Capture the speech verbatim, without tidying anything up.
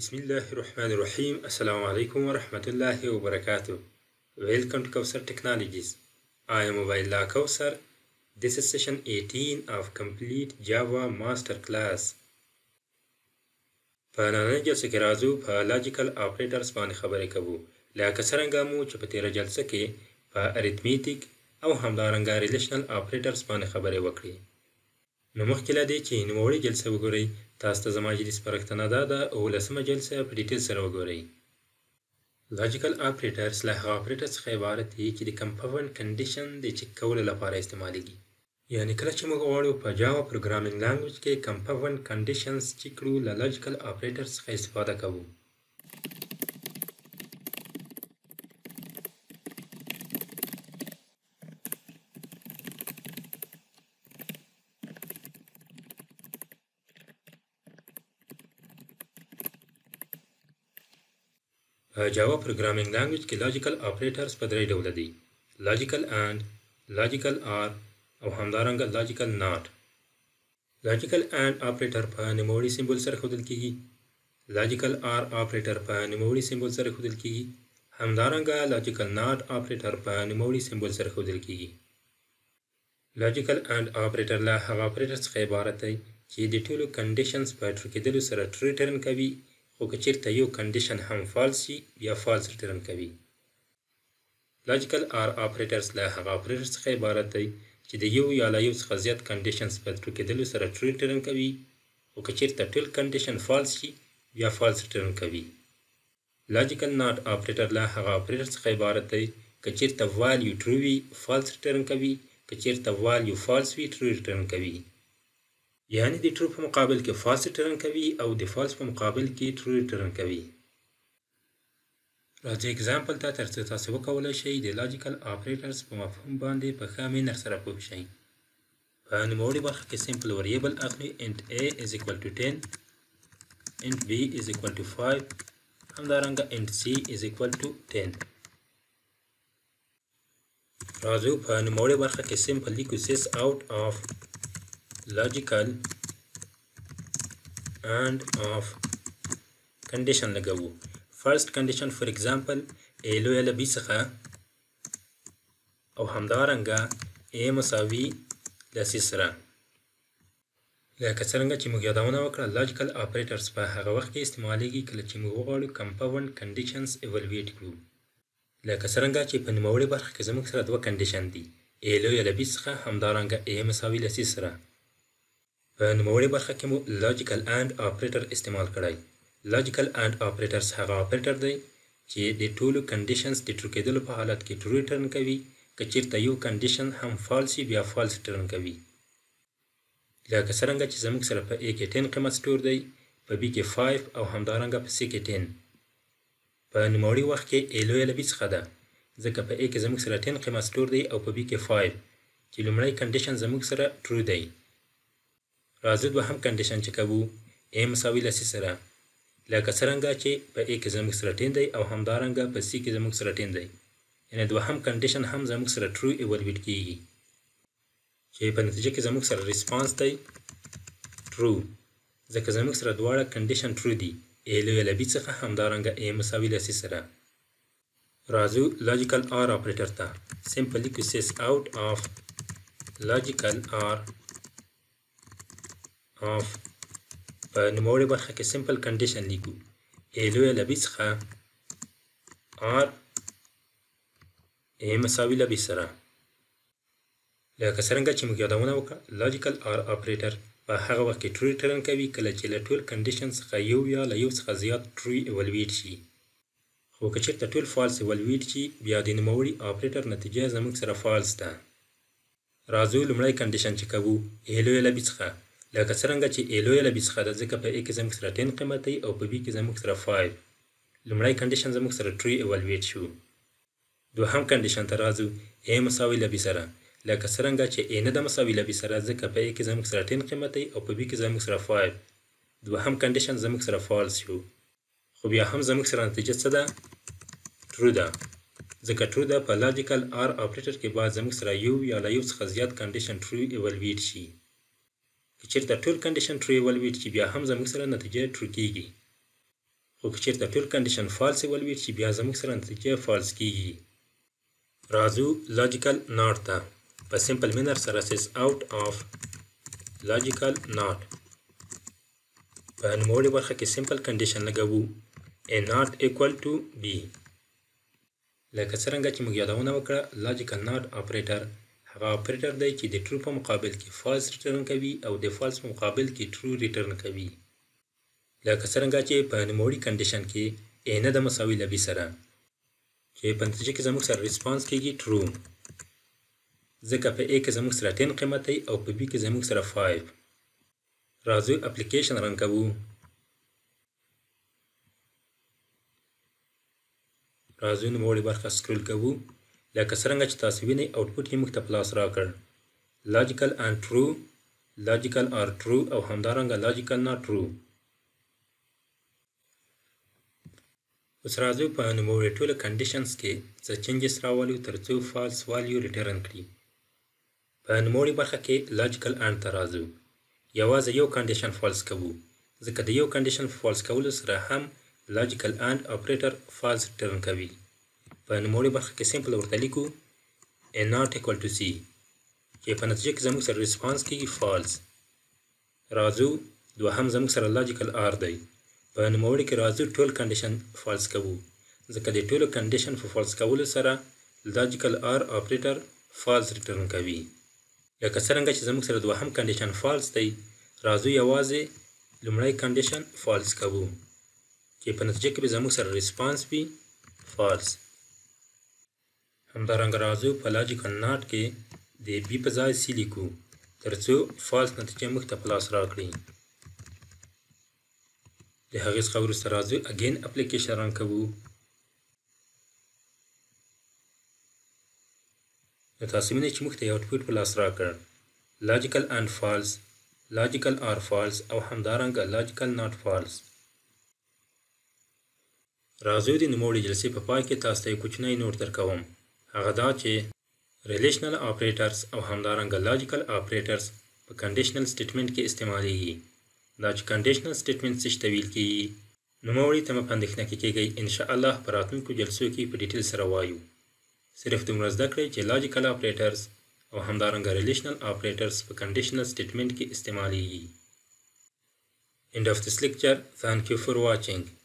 بسم الله الرحمن الرحيم. Assalamu alaikum wa rahmatullahi wa barakatuh. Welcome to Kausar Technologies. I am Ubaidullah Kausar. This is session eighteen of Complete Java Master Class. په نننۍ جلسه کې راځو په لاجیکل اپریټرز باندې خبرې کوو. لکه څرنګه مو چې په تېره جلسه کې په اریتمیټیک او همدارنګه ریلیشنل اپریټرز باندې خبرې وکړې. نو مخکې له دې چې نوموړې جلسه وګورئ، تاسو ته زما جدي سپارښتنه دا ده اوولسمه جلسه په ډیټیل سره وګورئ. لاجیکل اپریټرز له هغه اپریټر څخه عبارت دي چې د کمپاوند کنډیشن د چک کولو لپاره استعمالیږي. یعنی کله چې موږ غواړو په جاوا پروګرامینګ لانګویج کې کمپاوند کنډیشنز چک کړو، له لاجیکل اپریټر څخه استفاده کوو. په جاوا پروګرامینګ لانګویج کې لاجیکل اپریټرز په درې ډوله دي: لاجیکل اند، لاجیکل آر او همدارنګه لاجیکل ناٹ. لاجیکل اند اپریټر په نوموړي سمبول سره ښودل کیږي. لاجیکل آر اپریټر په نوموړي سمبول سره ښودل کیږي. همدارنګه لاجیکل ناٹ اپریټر په نوموړي سمبول سره ښودل کیږي. لاجیکل اند اپریټر له هغه اپریټر څخه عبارت دی چې د ټولو کنډیشنز په ټرو کېدلو سره ټرو ریټرن کوي، خو که چیرته یو کنډیشن هم فالس شي بیا فالس ریټرن کوي. لاجیکل آر اپریټرز له هغه اپریټر څخه عبارت دی چې د یو یا له یو څخه زیات کنډیشنز په ټرو کېدلو سره ټرو ریټرن کوي، خو که چیرته ټول کنډیشن فالس شي بیا فالس ریټرن کوي. لاجیکل ناٹ اپریټر له هغه اپریټر څخه عبارت دی که چیرته والیو ټرو وي فالس ریټرن کوي، که چیرته والیو فالس وي ټرو ریټرن کوي. یعنی د ټرو په مقابل کې فالس ریټرن کوي او د فالس په مقابل کې ټرو ریټرن کوي. راځئ اگزامپل ته تر څو تاسو وکولای شئ د لاجیکل اپریټرز په مفهوم باندې په ښه مینر سره پوه شئ. په نوموړې برخه کې سمپل وریبل اخلي انټ a is equal to ten، انټ b is equal to five، همدارنګه انټ c is equal to ten. راځو په نوموړې برخه کې سمپل لیکو سیس آوټ آف logical and of condition لګوو. first condition for example a لویه له b څخه او همدارنګه a مساوي له c سره. لکه څرنګه چې موږ یادونه وکړه لاجیکل اپریټرز په هغه وخت کې استعمالیږي کله چې موږ وغواړو کمپاوند کنډیشنز ایوالویټ کړو. لکه څرنګه چې په نوموړې برخه کې زموږ سره دوه کنډیشن دي، a لویه له b څخه همدارنګه a مساوي له c سره. په نوموړې برخه کې مو لاجیکل اند اپریټر استعمال کړی. لاجیکل اند اپریټرز هغه اپریټر دی چې د ټولو کنډیشنز د ټرو کېدلو په حالت کې ټرو ریټرن کوي، که چیرته یو کنډیشن هم فالس وي بیا فالس ریټرن کوي. لکه څرنګه چې زموږ سره په a کې ten قیمت سټور دی، په b کې five او همدارنګه په c کې ten. په نوموړي وخت کې a لویه له b څخه ده، ځکه په a کې زموږ سره ten قیمت سټور دی او په b کې five چې لومړی کنډیشن زموږ سره ټرو دی. راځو دوهم کنډیشن چې کوو a مساوي له c سره. لکه څرنګه چې په a کې زموږ سره ten دی او همدارنګه په c کې زموږ سره ten دی، یعنې دوهم کنډیشن هم زموږ سره ټرو ایوالویټ کیږي چې په نتیجه کې زموږ سره ریسپانس دی ټرو، ځکه زموږ سره دواړه کنډیشن ټرو دي، a لویه له b څخه همدارنګه a مساوي له c سره. راځو لاجیکل آر اپریټر ته. سمپل لیکو سیس آوټ آف لاجیکل آر of په نوموړې برخه کې سمپل کنډیشن لیکو a لویه له b څخه r a مساوي له b سره. لکه څرنګه چې موږ یادونه وکړه لاجیکل آر اپریټر په هغه وخت کې ټرو ریټرن کوي کله چې له ټول کنډیشن څخه یو یا له یو څخه زیات ټرو ایوالویټ شي، خو که چیرته ټول فالس ایوالویټ شي بیا د نوموړي اپریټر نتیجه زموږ سره فالس ده. راځو لومړی کنډیشن چې کوو a لویه له b څخه. لکه څرنګه چې a لویه له b څخه ده، ځکه په a کې زموږ سره ten قیمت دی او په b کې زموږ سره five. لومړی کنډیشن زموږ سره ټرو ایوالویټ شو. دوهم کنډیشن ته راځو a مساوي له b سره. لکه څرنګه چې a نه ده مساوي له b سره، ځکه په a کې زموږ سره ten قیمت دی او په b کې زموږ سره five. دوهم کنډیشن زموږ سره فالس شو، خو بیا هم زموږ سره نتیجه څه ده؟ ټرو ده، ځکه ټرو ده په لاجیکل آر اپریټر کې باید زموږ سره یو یا له یو څخه زیات کنډیشن ټرو ایوالویټ شي. که چیرته ټول کنډیشن ټرو ایوالویټ شي بیا هم زموږ سره نتیجه ټرو کیږي، خو که چېرته ټول کنډیشن فالس ولوي چې بیا زموږ سره نتیجه فالس کیږي. راځو لاجیکل ناټ ته. په سمپل مینر سره سیس آوټ آف لاجیکل ناټ. په نوموړې برخه کې سمپل کنډیشن لګوو a not equal to b. لکه څرنګه چې موږ یادونه وکړه لاجیکل ناټ اپریټر هغه اپریټر دی چې د ټرو په مقابل کې فالس ریټرن کوي او د فالس په مقابل کې ټرو ریټرن کوي. لکه څرنګه چې په نوموړي کنډیشن کې a نه د مساوي له b سره چې په نتیجه کې زموږ سره ریسپانس کیږي ټرو، ځکه په a کې زموږ سره ټن قیمت دی او په b کې زموږ سره فایو. راځو اپلیکیشن رن کوو. راځو نوموړې برخه سکرول کوو. لکه څرنګه چې تاسو وینئ آوټپوټ یې موږ ته پلاس راکړ لاجیکل and true، لاجیکل or true او همدارنګه لاجیکل not true. اوس راځو په نوموړې ټولو کنډیشنز کې څه چینجز راولو ترڅو فالس والیو ریټرن کړي. په نوموړې برخه کې لاجیکل and ته راځو. یوازې یو کنډیشن فالس کوو ځکه د یو کنډیشن فالس کولو سره هم لاجیکل and اپریټر فالس ریټرن کوي. په نوموړې برخه کې سمپل ورته لیکو a not equal to c چې په نتیجه کې زموږ سره ریسپانس کیږي فالس. راځو دوهم زموږ سره لاجیکل r دی. په نوموړې کې راځو ټول کنډیشن فالس کوو ځکه د ټولو کنډیشن په فالس کولو سره لاجیکل r اپریټر فالس ریټرن کوي. لکه څرنګه چې زموږ سره دوهم کنډیشن فالس دی راځو یوازې لومړی کنډیشن فالس کوو چې په نتیجه کې به زموږ سره ریسپانس وي فالس. همدارنګه راځو په لاجیکل ناټ کې د بی په ځای سی لیکو ترڅو فالس نتیجه موږ ته پلاس راکړي. د هغې څخه وروسته راځو اګین اپلیکیشن رن کوو. نو تاسو وینئ چې موږ ته یو آوټپوټ په لاس راکړ لاجیکل and فالس، لاجیکل or فالس او همدارنګه لاجیکل not فالس. راځو د نوموړې جلسې په پای کې تاسو ته یو کوچنی نوټ درکوم. هغه دا چې ریلیشنل اپریټرز او همدارنګه لاجیکل اپریټرز په کنډیشنل سټیټمنټ کې استعمالیږي. دا چې کنډیشنل سټیټمنټ څه ته ویل کیږي نوموړي ته مه په اندېښنه کې کیږئ. انشاءالله په راتلونکو جلسو کې په ډیټیل سره وایو. صرف دومره زده کړئ چې لاجیکل اپریټرز او همدارنګه ریلیشنل اپریټرز په کنډیشنل سټیټمنټ کې استعمالیږي. End of this lecture. Thank you for watching.